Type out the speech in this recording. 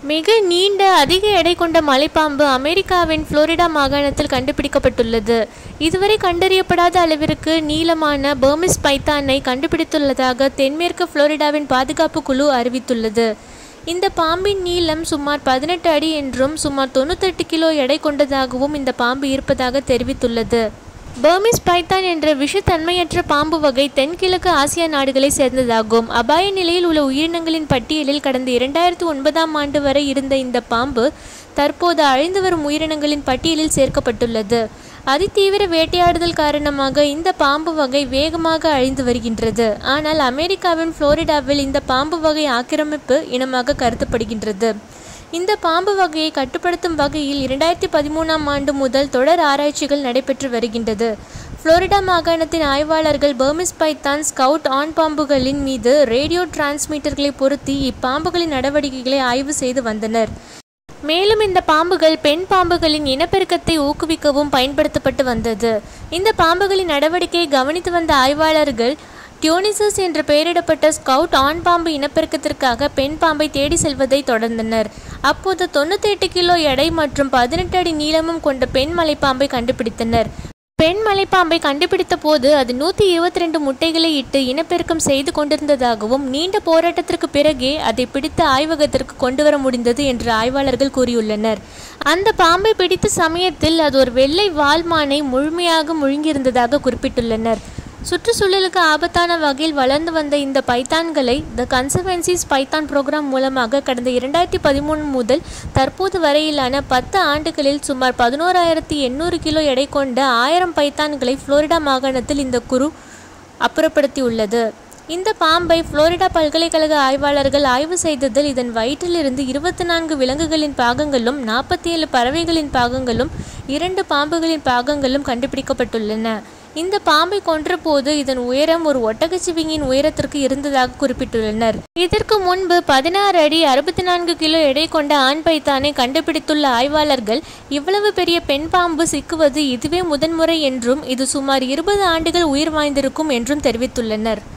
மிக நீண்ட அதிக எடை கொண்ட மலைப்பாம்பு அமெரிக்காவின் புளோரிடா மாகாணத்தில் கண்டுபிடிக்கப்பட்டுள்ளது. இதுவரை கண்டறியப்படாத அளவிற்கு நீளமான பர்மிஸ் பைத்தானை கண்டுபிடித்துள்ளதாக தென்மேற்கு புளோரிடாவின் பாதுகாப்பு குழு அறிவித்துள்ளது. இந்த பாம்பின் நீளம் சுமார் 18 அடி என்றும் சுமார் 98 கிலோ எடை கொண்டதாகவும் இந்த பாம்பு இருப்பதாக தெரிவித்துள்ளது. பர்மிஸ் பைத்தான் என்ற விஷத்தன்மையற்ற பாம்பு வகை தென்கிழக்கு ஆசியா நாடுகளை சேர்ந்ததாகும். அபாய நிலையில் உள்ள உயிரினங்களின் பட்டியலில் கடந்த 2009ஆம் ஆண்டு வரை இருந்த இந்த பாம்பு தற்போது அழிந்து வரும் உயிரினங்களின் பட்டியலில் சேர்க்கப்பட்டுள்ளது. அதிதீவிர வேட்டையாடுதல் காரணமாக இந்த பாம்பு வகை வேகமாக அழிந்து வருகின்றது. ஆனால் அமெரிக்காவின் புளோரிடாவில் இந்த பாம்பு வகை ஆக்கிரமிப்பு இனமாக கருதப்படுகின்றது. இந்த பாம்பு வகையை கட்டுப்படுத்தும் வகையில் 2013ஆம் ஆண்டு முதல் தொடர் ஆராய்ச்சிகள் நடைபெற்று வருகின்றது. புளோரிடா மாகாணத்தின் ஆய்வாளர்கள் பர்மிஸ் பைத்தான் ஸ்கவுட் ஆண் பாம்புகளின் மீது ரேடியோ டிரான்ஸ்மிட்டர்களை பொருத்தி இப்பாம்புகளின் நடவடிக்கைகளை ஆய்வு செய்து வந்தனர். மேலும் இந்த பாம்புகள் பெண் பாம்புகளின் இனப்பெருக்கத்தை ஊக்குவிக்கவும் பயன்படுத்தப்பட்டு வந்தது. இந்த பாம்புகளின் நடவடிக்கையை கவனித்து வந்த ஆய்வாளர்கள் டியோனிசஸ் என்ற பெயரிடப்பட்ட ஸ்கவுட் ஆண் பாம்பு இனப்பெருக்கத்திற்காக பெண் பாம்பை தேடி செல்வதை தொடர்ந்தனர். அப்போது 98 கிலோ எடை மற்றும் 18 அடி நீளமும் கொண்ட பெண் மலைப்பாம்பை கண்டுபிடித்தனர். பெண் மலைப்பாம்பை கண்டுபிடித்த போது அது 122 முட்டைகளை இட்டு இனப்பெருக்கம் செய்து கொண்டிருந்ததாகவும் நீண்ட போராட்டத்திற்கு பிறகே அதை பிடித்து ஆய்வகத்திற்கு கொண்டு வர முடிந்தது என்று ஆய்வாளர்கள் கூறியுள்ளனர். அந்த பாம்பை பிடித்த சமயத்தில் அது ஒரு வெள்ளை வால்மானை முழுமையாக முழுங்கியிருந்ததாக குறிப்பிட்டுள்ளனர். சுற்றுச்சூழலுக்கு ஆபத்தான வகையில் வளர்ந்து வந்த இந்த பைத்தான்களை த கன்சர்வன்சிஸ் பைத்தான் புரோகிராம் மூலமாக கடந்த 2013 முதல் தற்போது வரையிலான 10 ஆண்டுகளில் சுமார் 11,800 கிலோ எடை கொண்ட 1000 பைத்தான்களை புளோரிடா மாகாணத்தில் இந்த குழு அப்புறப்படுத்தியுள்ளது. இந்த பாம்பை புளோரிடா பல்கலைக்கழக ஆய்வாளர்கள் ஆய்வு செய்ததில் இதன் வயிற்றிலிருந்து 24 விலங்குகளின் பாகங்களும் 47 பறவைகளின் பாகங்களும் 2 பாம்புகளின் பாகங்களும் கண்டுபிடிக்கப்பட்டுள்ளன. இந்த பாம்பை கொன்ற போது இதன் உயரம் ஒரு ஒட்டகச்சிவிங்கின் உயரத்திற்கு இருந்ததாக குறிப்பிட்டுள்ளனர். இதற்கு முன்பு 16 அடி 64 கிலோ எடை கொண்ட ஆண் பைத்தானை கண்டுபிடித்துள்ள ஆய்வாளர்கள் இவ்வளவு பெரிய பெண் பாம்பு சிக்குவது இதுவே முதன்முறை என்றும் இது சுமார் 20 ஆண்டுகள் உயிர் வாய்ந்திருக்கும் என்றும் தெரிவித்துள்ளனர்.